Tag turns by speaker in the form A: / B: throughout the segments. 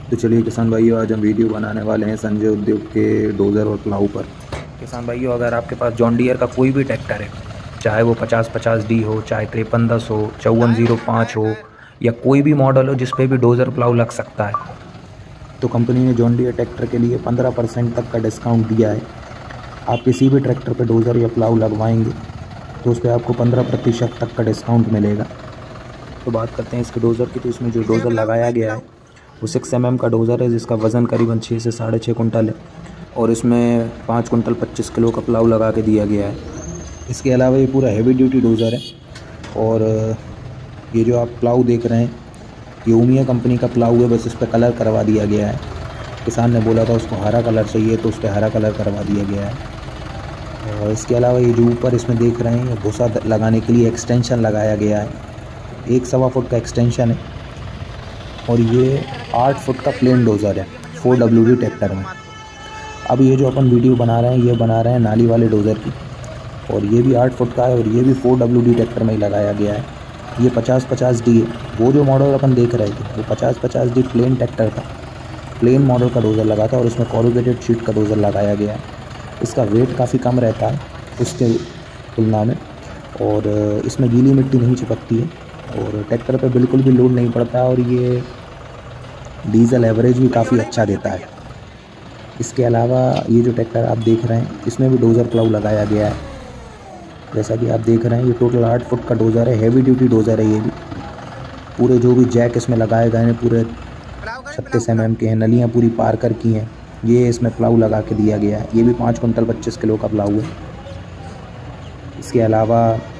A: तो चलिए किसान भाइयों, आज हम वीडियो बनाने वाले हैं संजय उद्योग के डोज़र और प्लाऊ पर। किसान भाइयों, अगर आपके पास जॉन डियर का कोई भी ट्रैक्टर है, चाहे वो 5050D हो, चाहे 5310 हो, 5405 हो, या कोई भी मॉडल हो जिस पे भी डोज़र प्लाऊ लग सकता है, तो कंपनी ने जॉन डियर ट्रैक्टर के लिए 15% तक का डिस्काउंट दिया है। आप किसी भी ट्रैक्टर पर डोज़र या प्लाऊ लगवाएंगे तो उस पर आपको 15% तक का डिस्काउंट मिलेगा। तो बात करते हैं इसके डोज़र की। तो इसमें जो डोज़र लगाया गया है वो 6 mm का डोज़र है, जिसका वज़न करीबन 6 से 6.5 कुंटल है, और इसमें 5 कुंटल 25 किलो का प्लाऊ लगा के दिया गया है। इसके अलावा ये पूरा हैवी ड्यूटी डोज़र है। और ये जो आप प्लाऊ देख रहे हैं, ये ओमिया कंपनी का प्लाऊ है, बस इस पर कलर करवा दिया गया है। किसान ने बोला था उसको हरा कलर चाहिए, तो उस पर हरा कलर करवा दिया गया है। और इसके अलावा ये जो ऊपर इसमें देख रहे हैं, भूसा लगाने के लिए एक्सटेंशन लगाया गया है। 1.25 फुट का एक्सटेंशन है, और ये 8 फुट का प्लेन डोज़र है 4WD ट्रैक्टर में। अब ये जो अपन वीडियो बना रहे हैं, ये बना रहे हैं नाली वाले डोज़र की, और ये भी 8 फुट का है, और ये भी 4WD ट्रैक्टर में ही लगाया गया है। ये 5050D है। वो जो मॉडल अपन देख रहे थे वो 5050D प्लेन ट्रैक्टर था, प्लेन मॉडल का डोज़र लगा था, और इसमें कॉरुगेटेड शीट का डोज़र लगाया गया है। इसका वेट काफ़ी कम रहता है उसके तुलना में, और इसमें गीली मिट्टी नहीं चिपकती है, और ट्रैक्टर पे बिल्कुल भी लोड नहीं पड़ता है, और ये डीजल एवरेज भी काफ़ी अच्छा देता है। इसके अलावा ये जो ट्रैक्टर आप देख रहे हैं, इसमें भी डोज़र प्लाऊ लगाया गया है। जैसा कि आप देख रहे हैं, ये टोटल 8 फुट का डोज़र है, हैवी ड्यूटी डोज़र है। ये भी पूरे जो भी जैक इसमें लगाए गए हैं पूरे 36 mm के हैं, नलियाँ पूरी पार्कर की हैं। ये इसमें प्लाऊ लगा के दिया गया है। ये भी 5 कुंटल 25 किलो का प्लाऊ है। इसके अलावा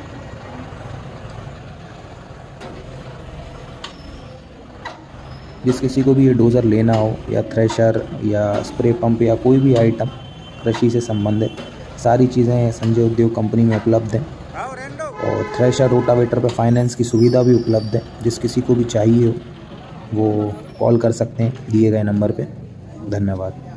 A: जिस किसी को भी ये डोज़र लेना हो, या थ्रेशर या स्प्रे पंप या कोई भी आइटम कृषि से संबंधित, सारी चीज़ें संजय उद्योग कंपनी में उपलब्ध हैं। और थ्रेशर रोटावेटर पर फाइनेंस की सुविधा भी उपलब्ध है। जिस किसी को भी चाहिए हो वो कॉल कर सकते हैं दिए गए नंबर पे। धन्यवाद।